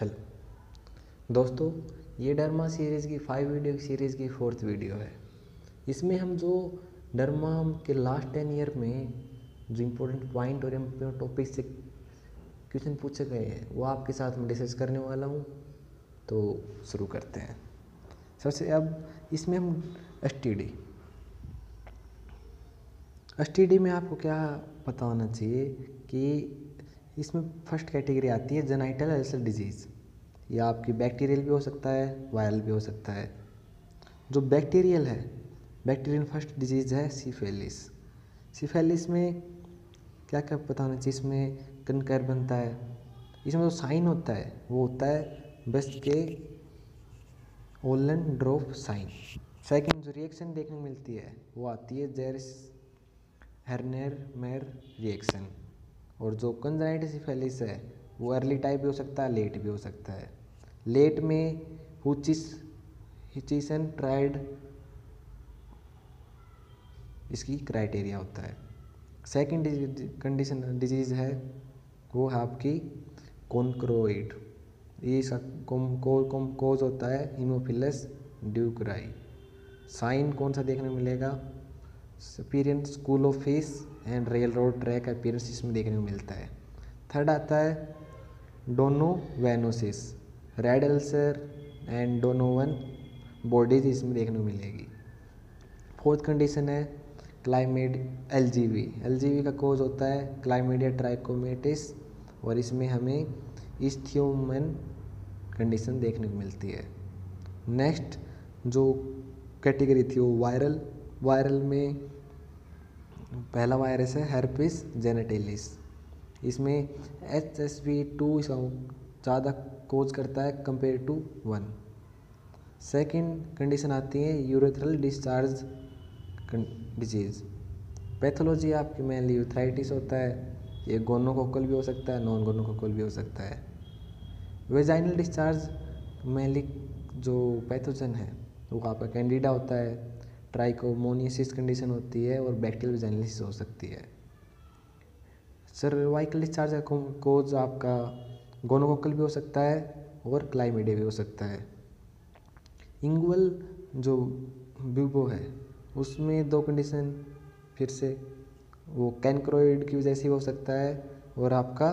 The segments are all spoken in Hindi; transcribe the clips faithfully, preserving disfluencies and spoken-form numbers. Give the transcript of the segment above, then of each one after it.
हेलो दोस्तों, ये डर्मा सीरीज़ की फाइव वीडियो सीरीज़ की फोर्थ वीडियो है। इसमें हम जो डर्मा के लास्ट टेन ईयर में जो इम्पोर्टेंट पॉइंट और इम्पोर्टेंट टॉपिक से क्वेश्चन पूछे गए हैं वो आपके साथ में डिस्कस करने वाला हूँ। तो शुरू करते हैं। सबसे अब इसमें हम S T D S T D में आपको क्या पता होना चाहिए कि इसमें फर्स्ट कैटेगरी आती है जेनिटल अल्सर डिजीज़। ये आपकी बैक्टीरियल भी हो सकता है, वायरल भी हो सकता है। जो बैक्टीरियल है, बैक्टीरियल फर्स्ट डिजीज़ है सिफिलिस। सिफिलिस में क्या क्या पता होना चाहिए, इसमें कंकर बनता है। इसमें जो साइन होता है वो होता है ब्रेस्ट के ओलन ड्रॉप साइन। सेकेंड जो रिएक्शन देखने को मिलती है वो आती है जेरिस हर्नेर मेर रिएक्शन। और जो कंजनाइटिस सिफिलिस है वो अर्ली टाइप भी हो सकता है, लेट भी हो सकता है। लेट में हुचिस हिचिसन ट्राइड इसकी क्राइटेरिया होता है। सेकंड कंडीशन डिजीज़ है वो है आपकी गोनोरहोइड। ये कोज होता है हीमोफिलस ड्यूक्राई। साइन कौन सा देखने को मिलेगा, appearance school of fish and rail road track appearance इसमें देखने को मिलता है। थर्ड आता है donovanosis, red ulcer and donovan bodies इसमें देखने को मिलेगी। फोर्थ कंडीशन है क्लाइमेड L G V. L G V का कोज होता है क्लाइमेडिया ट्राइकोमेटिस और इसमें हमें इस्थियोमन कंडीशन देखने को मिलती है। नेक्स्ट जो कैटेगरी थी वो वायरल। वायरल में पहला वायरस है herpes genitalis। इसमें एच एस वी टू ज़्यादा कोज करता है compare to one. Second condition आती है यूरेथ्रल डिस्चार्ज डिजीज़। पैथोलॉजी आपकी मेनली यूथराइटिस होता है। ये गोनोकोकल भी हो सकता है, नॉन गोनोकोकल भी हो सकता है। वेजाइनल डिस्चार्ज मेनली जो पैथोजन है वो आपका कैंडिडा होता है, ट्राइकोमोनियसिस कंडीशन होती है और बैक्टीरियल वेजाइनलिसिस हो सकती है। सर्वाइकल डिस्चार्ज का कोज आपका गोनोकोकल भी हो सकता है और क्लाइमेडिया भी हो सकता है। इंगुअल जो ब्यूबो है उसमें दो कंडीशन फिर से वो कैनक्रोइड की वजह से हो सकता है और आपका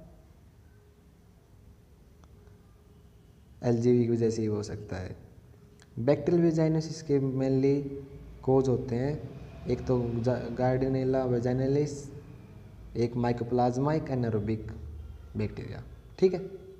एल जी वी की वजह से ही हो सकता है। बैक्टीरियल वेजाइनोसिस के मेनली कोज होते हैं, एक तो गार्डिनेला वेजाइनलिस, एक माइकोप्लाज्मा, एक एनारोबिक बैक्टीरिया। ठीक है,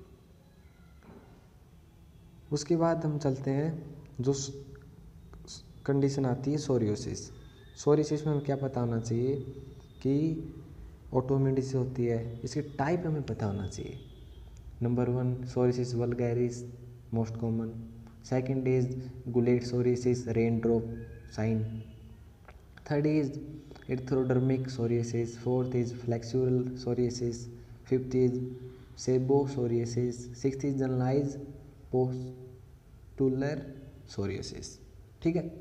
उसके बाद हम चलते हैं जो कंडीशन आती है सोरियोसिस। सोरियोसिस में हमें क्या पता होना चाहिए कि ऑटोइम्यून डिजीज होती है। इसके टाइप हमें पता होना चाहिए। Number one psoriasis vulgaris most common. Second is guttate psoriasis rain drop sign. Third is erythrodermic psoriasis. Fourth is flexural psoriasis. Fifth is sebo psoriasis. Sixth is generalised pustular psoriasis. ठीक है,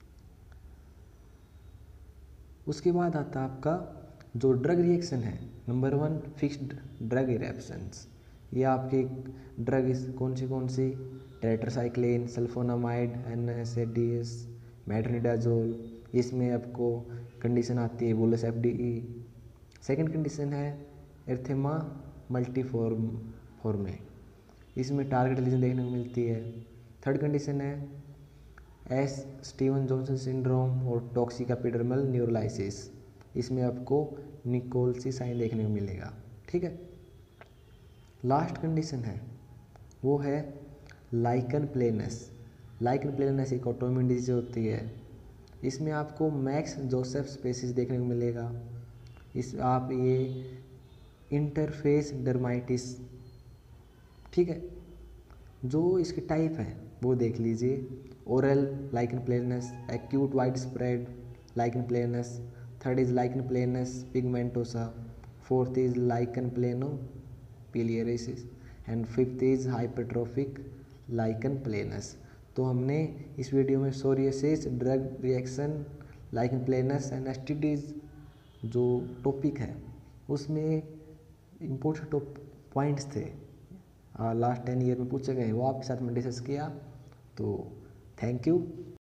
उसके बाद आता है आपका जो ड्रग रिएक्शन है। Number one fixed drug eruptions. ये आपके ड्रग कौन सी कौन सी tetracycline, sulfonamide, N S A D S, metronidazole. इसमें आपको कंडीशन आती है bullous F D E. Second condition है एर्थेमा मल्टीफॉर्म फॉर्मे। इसमें टारगेट लीजन देखने को मिलती है। थर्ड कंडीशन है एस स्टीवन जॉनसन सिंड्रोम और टॉक्सिक एपिडर्मल न्यूरोलाइसिस। इसमें आपको निकोल्सी साइन देखने को मिलेगा। ठीक है, लास्ट कंडीशन है वो है लाइकन प्लेनस। लाइकन प्लेनस एक ऑटोइम्यून डिजीज होती है। इसमें आपको मैक्स जोसेफ स्पेसिस देखने को मिलेगा। इस आप ये इंटरफेस डर्माइटिस। ठीक है, जो इसके टाइप हैं वो देख लीजिए। Oral lichen planus, acute wide spread lichen planus. Third is lichen planus pigmentosa. Fourth is lichen planopilaris and fifth is hypertrophic lichen planus. तो हमने इस वीडियो में psoriasis, drug reaction, lichen planus and S T Ds जो टॉपिक है उसमें इम्पोर्टेंट पॉइंट्स थे लास्ट टेन ईयर में पूछे गए वो आपके साथ में डिस्कस किया। तो थैंक यू।